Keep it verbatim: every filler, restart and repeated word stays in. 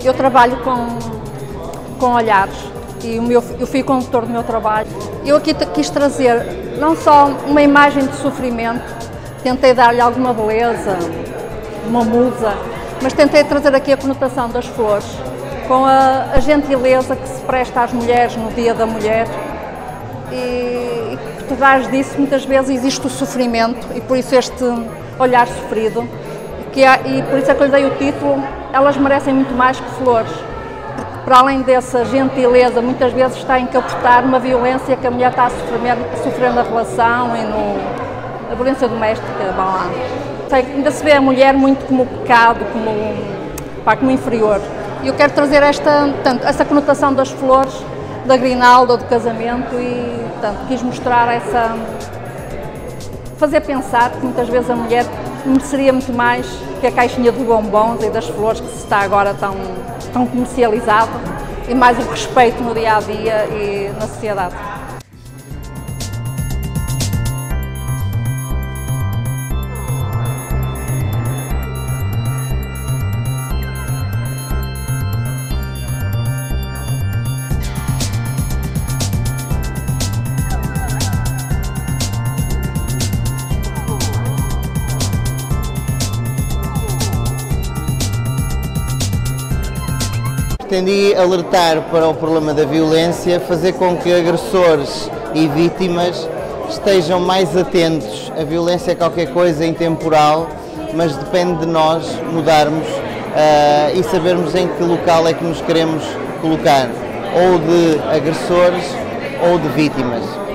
Eu trabalho com, com olhares e o meu, eu fui condutor do meu trabalho. Eu aqui quis trazer não só uma imagem de sofrimento, tentei dar-lhe alguma beleza, uma musa, mas tentei trazer aqui a conotação das flores, com a, a gentileza que se presta às mulheres no Dia da Mulher. E por trás disso muitas vezes existe o sofrimento e por isso este olhar sofrido, que há, e por isso é que eu lhe dei o título Elas Merecem Muito Mais que Flores, porque para além dessa gentileza muitas vezes está a encapotar uma violência que a mulher está a sofrer, a sofrer na relação e no, a violência doméstica, vá lá. Ainda se vê a mulher muito como pecado, como, pá, como inferior. E eu quero trazer esta, portanto, essa conotação das flores, da grinalda, do casamento e, portanto, quis mostrar essa... fazer pensar que muitas vezes a mulher mereceria muito mais que a caixinha de bombons e das flores que se está agora tão, tão comercializado e mais o respeito no dia-a-dia e na sociedade. Pretendi alertar para o problema da violência, fazer com que agressores e vítimas estejam mais atentos. A violência é qualquer coisa intemporal, mas depende de nós mudarmos uh, e sabermos em que local é que nos queremos colocar, ou de agressores ou de vítimas.